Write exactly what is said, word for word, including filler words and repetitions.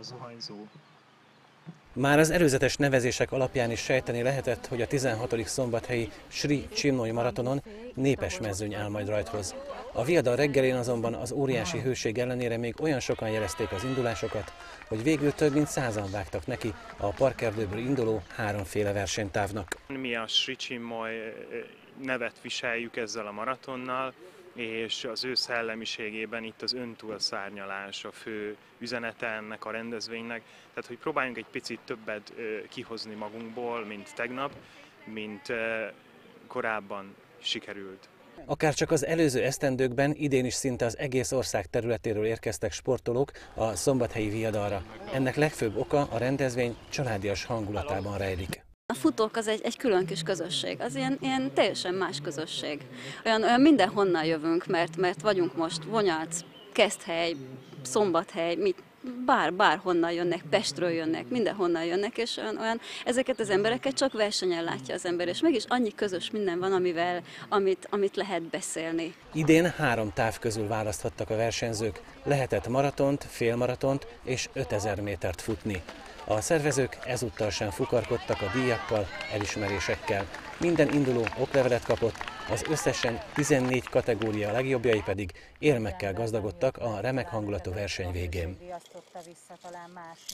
zuhanyzó. Már az előzetes nevezések alapján is sejteni lehetett, hogy a tizenhatodik szombathelyi Sri Chinmoy maratonon népes mezőny áll majd rajthoz. A viadal reggelén azonban az óriási hőség ellenére még olyan sokan jelezték az indulásokat, hogy végül több mint százan vágtak neki a parkerdőből induló háromféle versenytávnak. Mi a Sri Chinmoy nevet viseljük ezzel a maratonnal, és az ő szellemiségében itt az öntúlszárnyalás a fő üzenete ennek a rendezvénynek. Tehát, hogy próbáljunk egy picit többet kihozni magunkból, mint tegnap, mint korábban sikerült. Akár csak az előző esztendőkben idén is szinte az egész ország területéről érkeztek sportolók a szombathelyi viadalra. Ennek legfőbb oka a rendezvény családias hangulatában rejlik. A futók az egy, egy külön kis közösség, az ilyen, ilyen teljesen más közösség. Olyan, olyan mindenhonnan jövünk, mert, mert vagyunk most Vonyarc, Keszthely, Szombathely, mit, bár, bárhonnan jönnek, Pestről jönnek, mindenhonnan jönnek, és olyan, olyan, ezeket az embereket csak versenyen látja az ember, és mégis annyi közös minden van, amivel, amit, amit lehet beszélni. Idén három táv közül választhattak a versenyzők, lehetett maratont, félmaratont és ötezer métert futni. A szervezők ezúttal sem fukarkodtak a díjakkal, elismerésekkel. Minden induló oklevelet kapott, az összesen tizennégy kategória legjobbjai pedig érmekkel gazdagodtak a remek hangulatú verseny végén.